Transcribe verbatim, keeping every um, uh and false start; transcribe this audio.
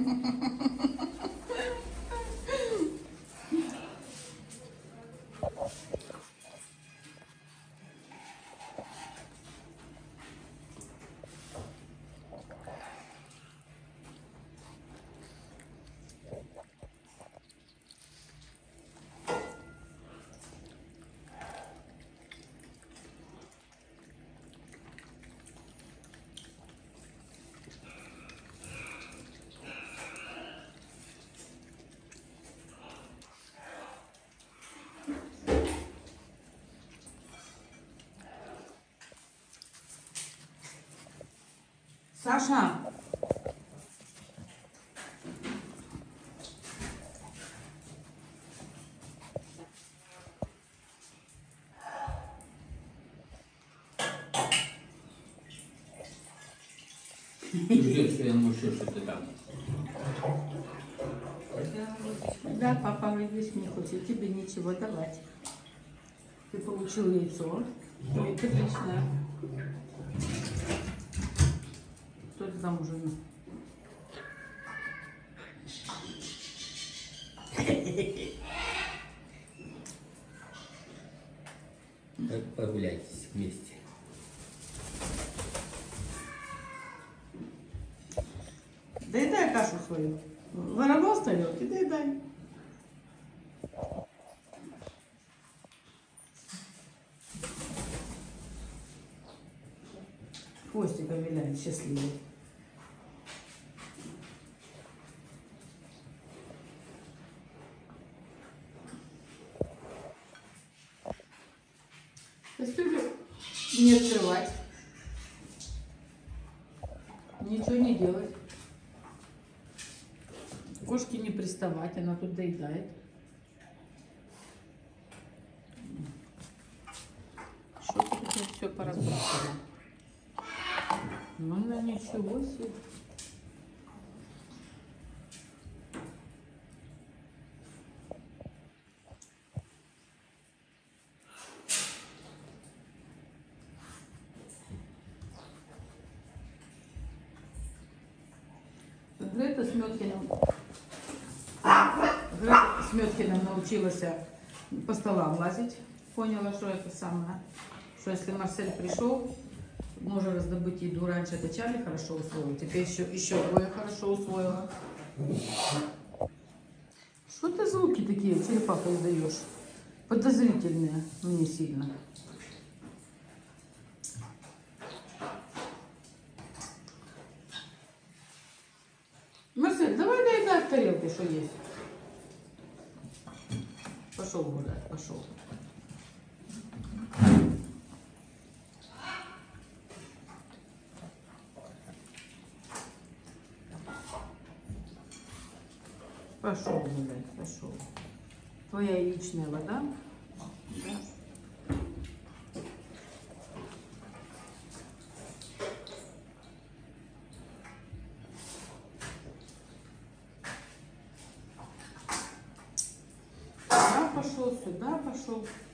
Саша! Ты ждешь, что я научу, что ты там. Да, папа, видишь, не хочет тебе ничего давать. Ты получил яйцо. Ой, ты отлично. Кто это там уже? Так прогуляйтесь вместе. Доедай кашу свою. Воровал с тарелки, доедай. Хвостиком виляет, счастливый. Кастрюлю не открывать. Ничего не делать. Кошке не приставать, она тут доедает. Что ты тут все поразбросала? Ну, ну ничего себе. Грета с Меткиным, Грета с Меткиным научилась по столам лазить. Поняла, что это самое, что если Марсель пришел, можно раздобыть еду. Раньше это Чарли хорошо усвоил, теперь еще, еще Гоя хорошо усвоила. Что ты звуки такие, черепаха, издаешь? Подозрительные мне сильно. Марсель, давай доедай в тарелке, что есть. Пошел гулять, пошел. Пошел гулять, пошел. Твоя яичная вода. Да. Сюда пошел, сюда пошел.